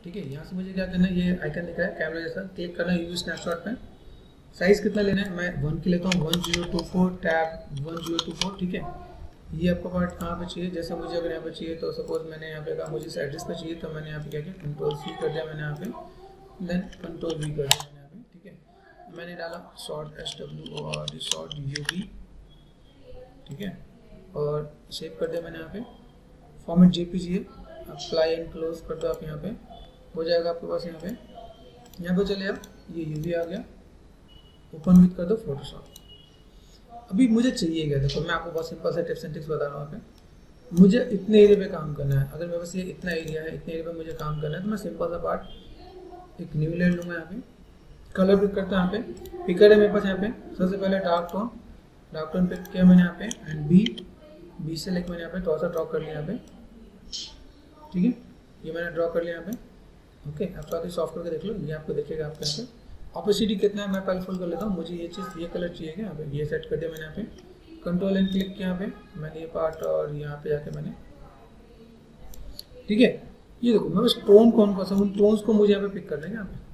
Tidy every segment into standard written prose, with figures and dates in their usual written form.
ठीक है, यहाँ से मुझे क्या करना है, ये आइकन दिख रहा है कैमरा जैसा, क्लिक करना है यूवी स्नैपशॉट पे। साइज़ कितना लेना है, मैं 1 की लेता हूँ, 1024 टैब 1024। ठीक है, ये आपका पार्ट कहाँ पे चाहिए, जैसे मुझे अगर यहाँ पे चाहिए तो सपोज मैंने यहाँ पे कहा मुझे इस एड्रेस पे चाहिए, तो मैंने यहाँ पे क्या किया, Ctrl+C कर दिया मैंने यहाँ पे, देन Ctrl+V कर दिया मैंने यहाँ पे। ठीक है, मैंने डाला शॉर्ट SWORD शॉर्ट UV। ठीक है, और सेव कर दिया मैंने यहाँ पे, फॉर्मेट JPG है, अप्लाई एंड क्लोज कर दो आप, यहाँ पे हो जाएगा आपके पास। यहाँ पे चले आप, ये UV आ गया, ओपन विथ कर दो फोटोशॉप। अभी मुझे चाहिए क्या, देखो मैं आपको बहुत सिंपल सा टिप्स एंड ट्रिक्स बता रहा हूँ। पे मुझे इतने एरिया पे काम करना है, अगर मेरे पास ये इतना एरिया है, इतने एरिया पे मुझे काम करना है, तो मैं सिंपल सा पार्ट एक न्यू लेयर लूँगा। यहाँ पे कलर पिक करता हूँ, यहाँ पे पिकर है मेरे पास। यहाँ पे सबसे पहले डार्क टोन पिक किया मैंने यहाँ पे, एंड बी से लेकर मैंने यहाँ पे थोड़ा सा ड्रॉ कर लिया यहाँ पे। ठीक है, ये मैंने ड्रॉ कर लिया यहाँ पे। ओके, आप थोड़ा सॉफ्ट करके देख लो, ये आपको देखेगा आपके यहाँ पे। ऑपोसिटी कितना है मैं पहले फुल कर लेता हूँ, मुझे ये चीज़ ये कलर चाहिए क्या, यहाँ पे ये सेट कर दिया मैंने यहाँ पे। कंट्रोल एंड क्लिक किया यहाँ पे मैंने ये पार्ट, और यहाँ पे जाके मैंने, ठीक है, ये देखो मैं बस टोन कौन सा, उन टोन्स को मुझे यहाँ पे पिक करना है। यहाँ पे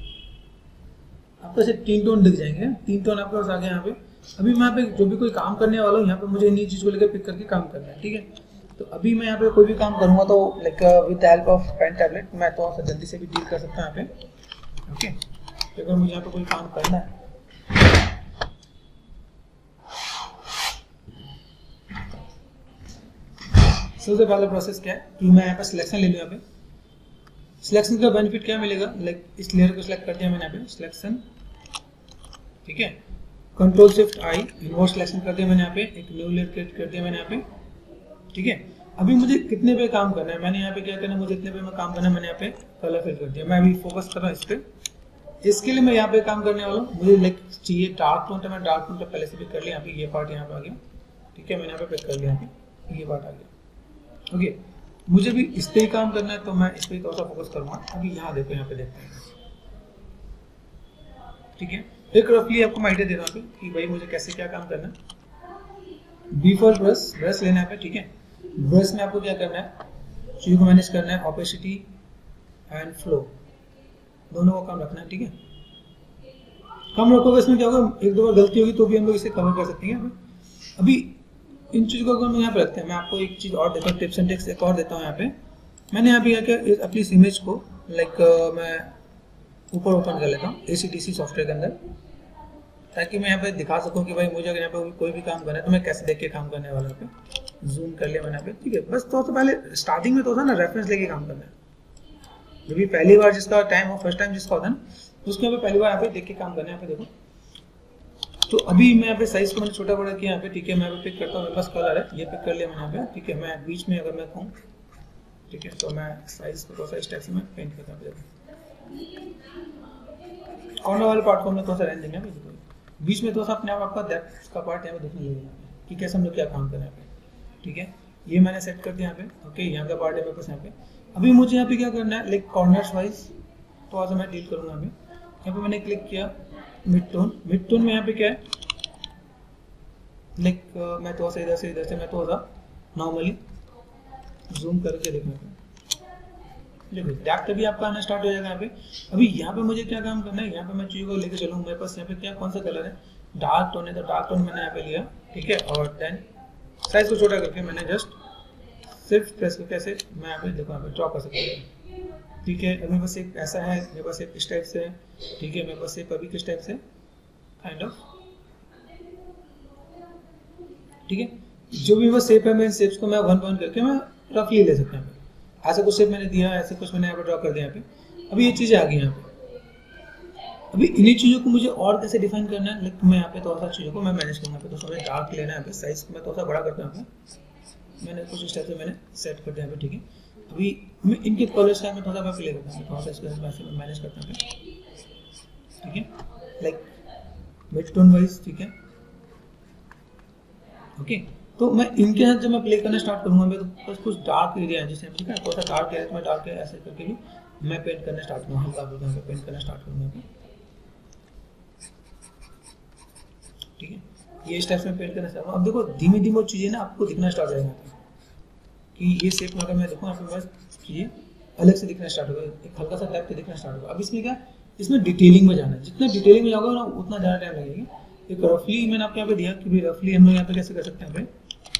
आपको सिर्फ 3 टोन दिख जाएंगे, 3 टोन आपके पास आ गए यहाँ पे। अभी मैं यहाँ पे जो भी कोई काम करने वाला हूँ, यहाँ पे मुझे इन्हीं चीज़ को लेकर पिक करके काम करना है। ठीक है, तो अभी मैं यहाँ पे कोई भी काम करूँगा तो like with the help of pen tablet मैं थोड़ा सा जल्दी से भी डील कर सकता हूँ यहाँ पे। ओके, तो अगर मुझे यहाँ पे कोई काम करना है, सबसे पहला प्रोसेस क्या है कि मैं यहाँ पे सिलेक्शन ले लूँ। यहाँ पे सिलेक्शन का बेनिफिट क्या मिलेगा, लाइक इस लेयर को सिलेक्ट कर दिया मैंने यहाँ पे सिलेक्शन। ठीक है, Ctrl+Shift+I इनवर्स सिलेक्शन कर दिया मैंने यहाँ पे, एक न्यू लेयर क्रिएट कर दिया मैंने यहाँ पे। ठीक है, अभी मुझे कितने पे काम करना है, मैंने यहाँ पे क्या करना है, मुझे इतने पे में काम करना है, मैंने यहाँ पे कलर फिल कर दिया। मैं अभी फोकस कर रहा हूँ इस पे, इसके लिए मैं यहाँ पे काम करने वाला हूँ। मुझे लाइक चाहिए डार्क टोन, तो मैं डार्क टोन पहले से पिक कर लिया। यहाँ पे ये पार्ट यहाँ पे आ गया। ठीक है, मैंने यहाँ पे पिक कर लिया, यहाँ पे ये पार्ट आ गया। ओके, मुझे भी इस पे ही काम करना है, तो मैं इस पे थोड़ा सा फोकस करूँगा। अभी यहाँ देखो, यहाँ पे देखते हैं। ठीक है, एक रफली आपको मैं आइडिया दे रहा हूँ कि भाई मुझे कैसे क्या काम करना है। बी फॉर ब्रश लेना है पे। ठीक है, ब्रश में आपको क्या करना है, चीज़ को मैनेज करना है, ऑपेसिटी एंड फ्लो दोनों को कम रखना है। ठीक है, कम रखोगे, इसमें क्या होगा, एक दो बार गलती होगी तो भी हम लोग इसे कवर कर सकते हैं। अभी इन चीज़ों को अगर हम यहाँ पे रखते हैं, मैं आपको एक चीज़ और देता हूँ, टिप्स एंड ट्रिक्स एक और देता हूँ। यहाँ पे मैंने यहाँ पे क्या अपनी इस इमेज को लाइक मैं ऊपर ओपन कर लेता हूँ ACDC सॉफ्टवेयर के अंदर, ताकि मैं यहाँ पे दिखा सकूँ कि भाई मुझे अगर यहाँ पे कोई भी काम करना है तो मैं कैसे देख के काम करने वाला हूँ। जूम कर लिया मैंने यहाँ पे। ठीक है, बस तो पहले स्टार्टिंग में तो होता है ना, रेफरेंस लेके काम करना है। जो भी पहली बार जिसका टाइम हो, फर्स्ट टाइम जिसका होता है ना, उसके यहाँ पे पहली बार यहाँ पे देख के काम करना है। यहाँ पे देखो, तो अभी मैं यहाँ पे साइज को मैंने छोटा बड़ा किया यहाँ पे। ठीक है, मैं यहाँ पे पिक करता हूँ, मेरे पास कलर है, ये पिक कर लिया मैंने यहाँ पे। ठीक है, मैं बीच में अगर मैं कहूँ, ठीक है, तो मैं साइज को थोड़ा सा इस टाइप से मैं पेंट करता हूँ। कॉर्नर वाले पार्ट को हमने थोड़ा सा रेंज देंगे, बीच में थोड़ा सा अपने आप आपका डेप्थ का पार्ट यहाँ पे देखने लगेगा कि कैसे हम लोग क्या काम कर रहे हैं यहाँ पे। ठीक है, ये मैंने सेट कर दिया यहाँ पे। ओके, यहाँ का पार्ट है मेरे पास यहाँ पे। अभी मुझे यहाँ पे क्या करना है, लाइक कॉर्नर्स वाइज थोड़ा सा मैं डील करूँगा। यहाँ पे मैंने क्लिक किया मिड टोन में यहाँ पे क्या है, लाइक मैं थोड़ा सा इधर से मैं थोड़ा सा नॉर्मली जूम करके देखना। डेप्थ भी आपका आना स्टार्ट हो जाएगा यहाँ पे। अभी यहाँ पे मुझे क्या काम करना है, यहाँ पे मैं चीज़ को लेकर चलूँ। मेरे पास यहाँ पे क्या कौन सा कलर है, डार्क टोन है, तो डार्क टोन मैंने यहाँ पे लिया। ठीक है, और देन साइज को छोटा करके मैंने जस्ट सिर्फ प्रेस करके ऐसे मैं यहाँ पे देखो यहाँ पे ड्रॉ कर सकता हूँ। ठीक है, मेरे पास एक ऐसा है, मेरे पास एक इस टाइप से है। ठीक है, मेरे पास एक अभी किस टाइप से काइंड ऑफ। ठीक है, जो भी वो शेप है, मैं शेप्स को मैं वन वन करके मैं रफली ले सकता हूँ। ऐसा कुछ शेप मैंने दिया, ऐसे कुछ मैंने यहाँ पे ड्रॉ कर दिया यहाँ पे। अभी ये चीज़ें आ गई यहाँ पे। अभी इन्हीं चीज़ों को मुझे और कैसे डिफाइन करना है, लेकिन मैं यहाँ पे थोड़ा सा चीज़ों को मैं मैनेज करूँगा। तो मुझे डार्क लेना है यहाँ पे, साइज को मैं थोड़ा सा बड़ा करता हूँ। मैंने कुछ इस टाइप से मैंने सेट कर दिया यहाँ पे। ठीक है, अभी मैं इनके कलर्स का मैं थोड़ा सा मैं प्ले करता हूँ, थोड़ा सा इसको ऐसे मैं मैनेज करता हूँ। ठीक है, लाइक मिड टोन वाइज। ठीक है, ओके, तो मैं इनके साथ जब मैं प्ले करना स्टार्ट करूँगा, मैं तो कुछ डार्क एरिया है जैसे, ठीक है, थोड़ा सा डार्क एरिया, तो मैं डार्क एरिया ऐसे करके भी मैं पेंट करना स्टार्ट करूँगा, हल्का फुल्का पेंट करना स्टार्ट करूँगा। ठीक है, ये इस टाइप से पेंट करना स्टार्ट। अब देखो धीमे धीमे चीज़ें ना आपको दिखना स्टार्ट हो जाएगा कि ये शेप में अगर मैं देखूँ यहाँ पे बस चीज़ें अलग से दिखना स्टार्ट होगा, एक हल्का सा टाइप से दिखना स्टार्ट होगा। अब इसमें क्या, इसमें डिटेलिंग में जाना है, जितना डिटेलिंग में जाओगे ना उतना ज़्यादा टाइम लगेगा। एक रफली मैंने आपको यहाँ पे दिया कि भाई रफली हम लोग यहाँ पे कैसे कर सकते हैं।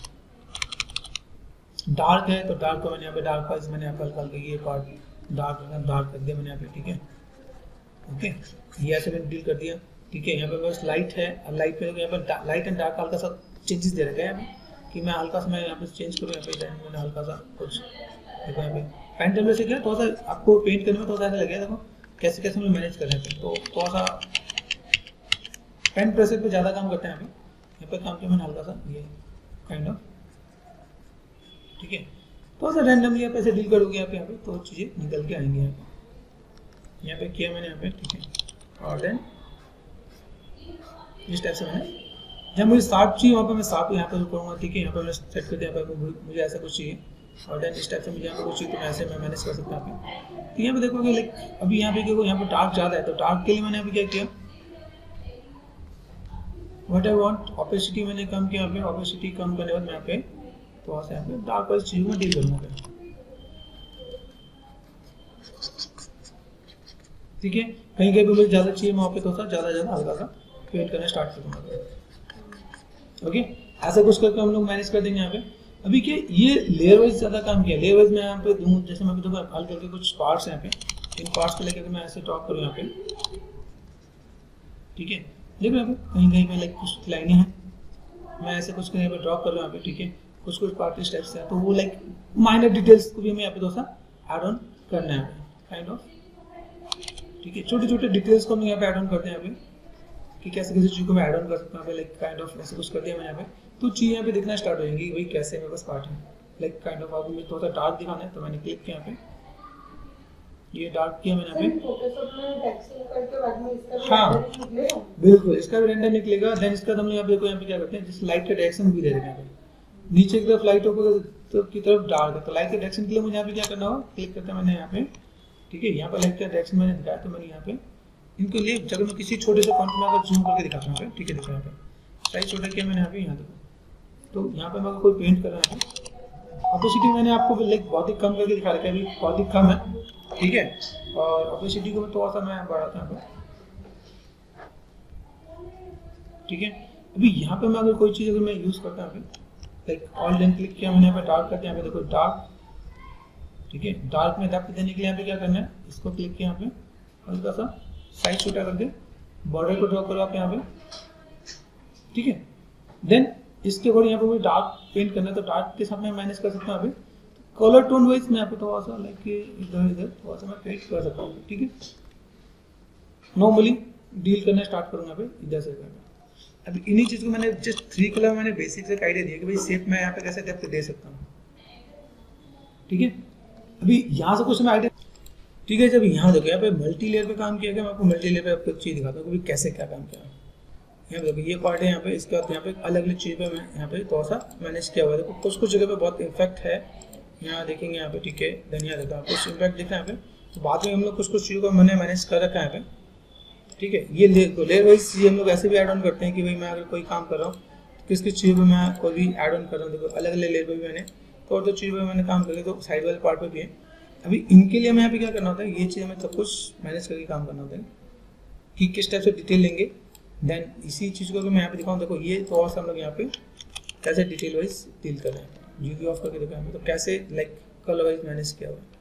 डार्क है तो डार्क को मैंने यहाँ पे डार्क वाइज मैंने यहाँ पे हल्का हल्का ये पार्ट डार्क कर दिया मैंने यहाँ पे, ठीक है। ओके, ये ऐसे मैंने डील कर दिया, ठीक है। यहाँ पे बस लाइट है, अब लाइट पे यहाँ पे लाइट एंड डार्क हल्का सा चेंजेस दे रखा है यहाँ पे कि मैं हल्का सा मैं यहाँ पे चेंज करूँ, यहाँ पे मैंने हल्का सा कुछ देखो यहाँ पे पेन टेबल से क्या थोड़ा सा आपको पेंट करने में थोड़ा सा ऐसा लगेगा, देखो कैसे कैसे हम मैनेज कर रहे हैं। तो थोड़ा सा पेन प्रेशर पे ज़्यादा काम करते हैं यहाँ पे काम किया मैंने हल्का सा ये काइंड ऑफ, ठीक है। थोड़ा सा रैंडमली आप ऐसे डील करोगे यहाँ पे तो चीज़ें निकल के आएंगी। यहाँ पे किया मैंने यहाँ पे, ठीक है। और देन इस टाइप से मैंने जब मुझे साफ चाहिए वहाँ पे मैं साफ यहाँ पे करूँगा, ठीक है। यहाँ पे मैंने सेट कर दिया, यहाँ पे मुझे ऐसा कुछ चाहिए और देन इस टाइप से मुझे यहाँ पे कुछ चाहिए तो मैं ऐसे मैं मैनेज कर सकता हूँ यहाँ पे। तो यहाँ पे देखोगे लाइक अभी यहाँ पे देखो यहाँ पे डार्क ज़्यादा है तो डार्क के लिए मैंने अभी क्या किया, व्हाट आई वांट ऑपेसिटी मैंने कम किया, यहाँ पे ऑपेसिटी कम करने के बाद मैं यहाँ पे थोड़ा सा यहाँ पे डार्क वाइज चीज़ों में डील करूँगा, ठीक है। कहीं कहीं पे मुझे ज़्यादा चाहिए वहाँ पे थोड़ा सा ज़्यादा हल्का सा पेंट करना स्टार्ट करूँगा। ओके, ऐसा कुछ करके हम लोग मैनेज कर देंगे यहाँ पे। अभी क्या ये लेयर वाइज ज़्यादा काम किया, लेयर वाइज मैं यहाँ पे दूँ, जैसे मैं देखो हल करके कुछ पार्ट्स यहाँ पे, इन पार्ट्स को लेकर मैं ऐसे टॉप करूँ यहाँ पे, ठीक है। देखो यहाँ पे कहीं कहीं पे लाइक कुछ लाइनें हैं, मैं ऐसे कुछ यहाँ पे ड्रॉप कर रहा हूँ यहाँ पे, ठीक है। कुछ कुछ पार्ट इस टाइप से है तो वो लाइक माइनर डिटेल्स को भी हमें यहाँ पे थोड़ा सा एड ऑन करना है काइंड ऑफ, ठीक है। छोटे छोटे डिटेल्स को हम यहाँ पे ऐड ऑन करते हैं यहाँ पे कि कैसे कैसे चीज़ को मैं ऐड ऑन कर सकता हूँ, लाइक काइंड ऑफ ऐसे कुछ कर दिया मैंने यहाँ पे तो चीज़ यहाँ पे दिखना स्टार्ट हो जाएंगी भाई कैसे मेरे पास पार्ट है, लाइक काइंड ऑफ। आपको मुझे थोड़ा सा डार्क दिखाना है तो मैंने क्लिक किया यहाँ पे, ये डार्क किया मैंने यहाँ पे, हाँ बिल्कुल इसका भी रेंडर निकलेगा। देन इसका हम यहाँ पे देखो यहाँ पे क्या करते हैं, जिस लाइट का डायरेक्शन भी दे देते हैं, नीचे की तरफ लाइट की तरफ डार्क है तो लाइट के डायरेक्शन के लिए मुझे यहाँ पे क्या करना होगा, क्लिक करते हैं मैंने यहाँ पे, ठीक है। यहाँ पर लाइट का डायरेक्शन मैंने दिखाया तो मैंने यहाँ पे इनके लिए जगह में किसी छोटे से फॉन्ट में अगर जूम करके दिखाता हूँ, ठीक है। देखो यहाँ पे साइज छोटा किया मैंने यहाँ पे, यहाँ देखो तो यहाँ पे मैं कोई पेंट कर रहा है, ऑपेसिटी मैंने आपको लाइक बहुत ही कम करके दिखा रखा है, अभी बहुत ही कम है, ठीक है। और ऑपेसिटी को थोड़ा सा मैं बढ़ाता हूँ, ठीक है। अभी यहाँ पे मैं अगर कोई चीज़ अगर मैं यूज़ करता हूँ लाइक ऑल देन क्लिक किया मैंने यहाँ पे डार्क करते हैं, यहाँ पे देखो डार्क, ठीक है। डार्क में डेप्थ देने के लिए यहाँ पे क्या करना है, इसको क्लिक किया यहाँ पे हल्का सा साइज छोटा करके बॉर्डर को ड्रॉ करो आप यहाँ पे, ठीक है। देन इसके ऊपर यहाँ पे मुझे डार्क पेंट करना है तो डार्क के साथ मैं मैनेज कर सकता हूँ यहाँ पे कलर टोन वाइज मैं यहाँ पे थोड़ा सा लाइक इधर इधर थोड़ा सा मैं पेंट कर सकता हूँ, ठीक है। नॉर्मली डील करना स्टार्ट करूँगा यहाँ पे इधर से करना। अभी इन्हीं चीज़ को मैंने जस्ट 3 कलर मैंने बेसिक से आइडिया दिया कि भाई शेप मैं यहाँ पे कैसे डेप्थ दे सकता हूँ, ठीक है। अभी यहाँ से कुछ मैं आइडिया, ठीक है। जब यहाँ देखो यहाँ पे मल्टी लेयर पे काम किया गया, मैं आपको मल्टी लेयर पे आपको चीज़ दिखाता हूँ कि कैसे क्या काम किया। यहाँ पे देखो ये पार्ट है यहाँ पे, इसके बाद यहाँ पे अलग अलग चीज़ पे मैं यहाँ पे थोड़ा सा मैनेज किया हुआ है। देखो कुछ कुछ जगह पे बहुत इफेक्ट है, यहाँ देखेंगे यहाँ पे, ठीक है। धनिया देखो आपको कुछ इम्पैक्ट दिख रहा है यहाँ पे, तो बाद में हम लोग कुछ कुछ चीज़ों को मैंने मैनेज कर रखा है यहाँ पे, ठीक है। ये लेयर वाइज ये हम लोग ऐसे भी ऐड ऑन करते हैं कि भाई मैं अगर कोई काम कर रहा हूँ तो किस किस चीज़ पर मैं कोई भी ऐड ऑन कर रहा हूँ। देखो अलग अलग लेयर पर भी मैंने तो चीज़ पर मैंने काम करके तो साइड वाले पार्ट पर भी है। अभी इनके लिए हमें यहाँ पे क्या करना होता है, ये चीज़ हमें सब कुछ मैनेज करके काम करना होता है कि किस टाइप से डिटेल लेंगे। देन इसी चीज़ को अगर मैं यहाँ पे दिखाऊँ, देखो ये थोड़ा सा हम लोग यहाँ पे कैसे डिटेल वाइज डील कर रहे हैं, जीबी ऑफ करके देखो यहाँ पे तो कैसे लाइक कलर वाइज मैनेज किया हुआ है।